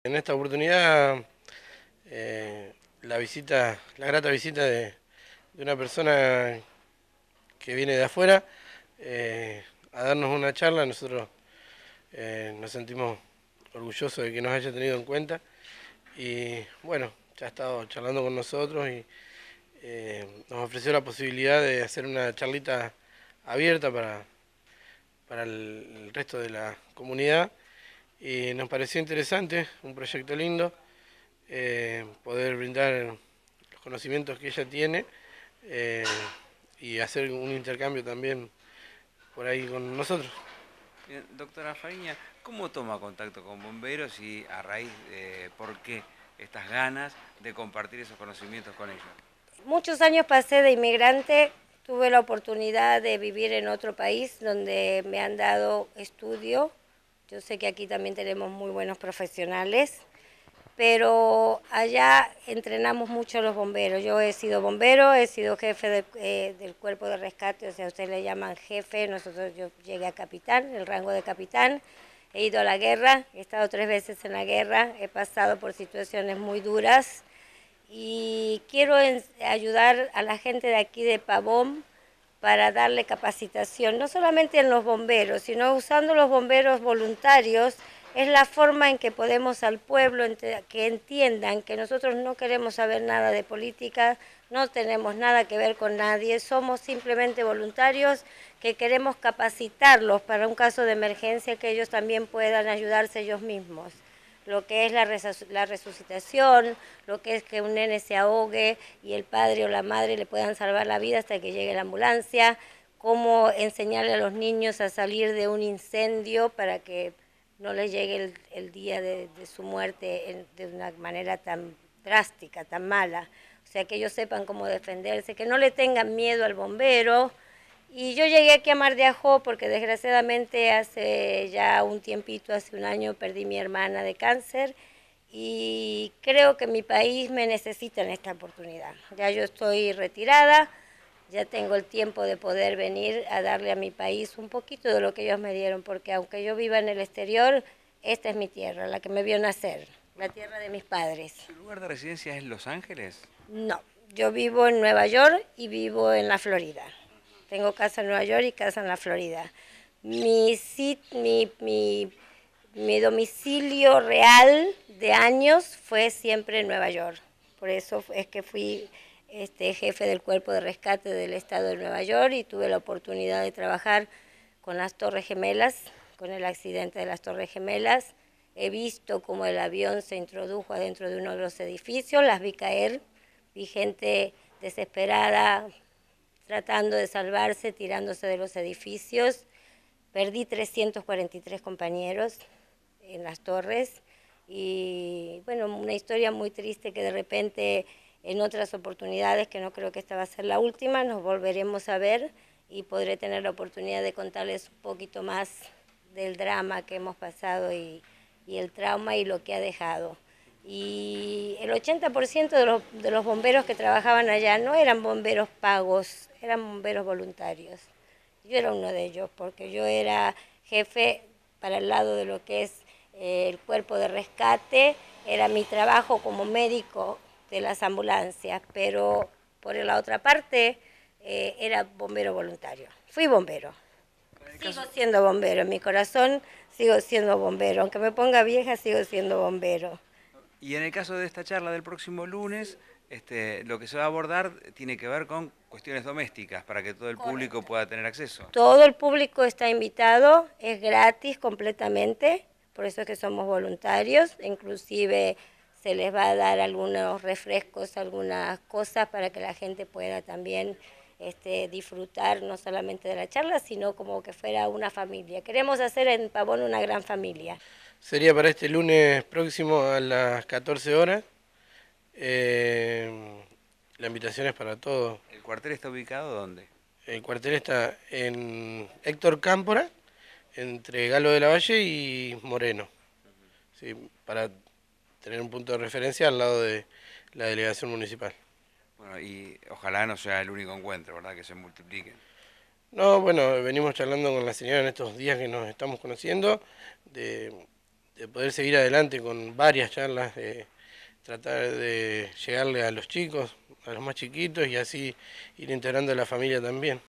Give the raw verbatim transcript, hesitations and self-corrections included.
En esta oportunidad, eh, la visita, la grata visita de, de una persona que viene de afuera eh, a darnos una charla. Nosotros eh, nos sentimos orgullosos de que nos haya tenido en cuenta y bueno, ya ha estado charlando con nosotros y eh, nos ofreció la posibilidad de hacer una charlita abierta para, para el, el resto de la comunidad y nos pareció interesante, un proyecto lindo, eh, poder brindar los conocimientos que ella tiene eh, y hacer un intercambio también por ahí con nosotros. Bien, doctora Fariña, ¿cómo toma contacto con bomberos y a raíz de por qué estas ganas de compartir esos conocimientos con ellos? Muchos años pasé de inmigrante, tuve la oportunidad de vivir en otro país donde me han dado estudio. Yo sé que aquí también tenemos muy buenos profesionales, pero allá entrenamos mucho a los bomberos. Yo he sido bombero, he sido jefe de, eh, del cuerpo de rescate, o sea, ustedes le llaman jefe, nosotros yo llegué a capitán, el rango de capitán. He ido a la guerra, he estado tres veces en la guerra, he pasado por situaciones muy duras y quiero ayudar a la gente de aquí de Pavón para darle capacitación, no solamente en los bomberos, sino usando los bomberos voluntarios. Es la forma en que podemos al pueblo que entiendan que nosotros no queremos saber nada de política, no tenemos nada que ver con nadie, somos simplemente voluntarios que queremos capacitarlos para un caso de emergencia, que ellos también puedan ayudarse ellos mismos. Lo que es la, la resucitación, lo que es que un nene se ahogue y el padre o la madre le puedan salvar la vida hasta que llegue la ambulancia, cómo enseñarle a los niños a salir de un incendio para que no les llegue el, el día de, de su muerte en, de una manera tan drástica, tan mala. O sea, que ellos sepan cómo defenderse, que no le tengan miedo al bombero. Y yo llegué aquí a Mar de Ajó porque desgraciadamente hace ya un tiempito, hace un año, perdí mi hermana de cáncer y creo que mi país me necesita en esta oportunidad. Ya yo estoy retirada, ya tengo el tiempo de poder venir a darle a mi país un poquito de lo que ellos me dieron, porque aunque yo viva en el exterior, esta es mi tierra, la que me vio nacer, la tierra de mis padres. ¿Su lugar de residencia es Los Ángeles? No, yo vivo en Nueva York y vivo en la Florida. Tengo casa en Nueva York y casa en la Florida. Mi, mi, mi, mi domicilio real de años fue siempre en Nueva York. Por eso es que fui este, jefe del cuerpo de rescate del estado de Nueva York y tuve la oportunidad de trabajar con las Torres Gemelas, con el accidente de las Torres Gemelas. He visto cómo el avión se introdujo adentro de uno de los edificios, las vi caer, vi gente desesperada, tratando de salvarse, tirándose de los edificios. Perdí trescientos cuarenta y tres compañeros en las torres y bueno, una historia muy triste que de repente en otras oportunidades, que no creo que esta va a ser la última, nos volveremos a ver y podré tener la oportunidad de contarles un poquito más del drama que hemos pasado y, y el trauma y lo que ha dejado. Y el ochenta por ciento de los, de los bomberos que trabajaban allá no eran bomberos pagos, eran bomberos voluntarios. Yo era uno de ellos, porque yo era jefe para el lado de lo que es eh, el cuerpo de rescate, era mi trabajo como médico de las ambulancias, pero por la otra parte eh, era bombero voluntario. Fui bombero. Sigo siendo bombero, en mi corazón sigo siendo bombero, aunque me ponga vieja sigo siendo bombero. Y en el caso de esta charla del próximo lunes, este, lo que se va a abordar tiene que ver con cuestiones domésticas para que todo el Correcto. público pueda tener acceso. Todo el público está invitado, es gratis completamente, por eso es que somos voluntarios, inclusive se les va a dar algunos refrescos, algunas cosas para que la gente pueda también este, disfrutar no solamente de la charla, sino como que fuera una familia. Queremos hacer en Pavón una gran familia. Sería para este lunes próximo a las catorce horas. Eh, la invitación es para todos. ¿El cuartel está ubicado dónde? El cuartel está en Héctor Cámpora, entre Galo de la Valle y Moreno. Sí, para tener un punto de referencia al lado de la delegación municipal. Bueno, y ojalá no sea el único encuentro, ¿verdad? Que se multipliquen. No, bueno, venimos charlando con la señora en estos días que nos estamos conociendo, de, de poder seguir adelante con varias charlas, de tratar de llegarle a los chicos, a los más chiquitos y así ir integrando a la familia también.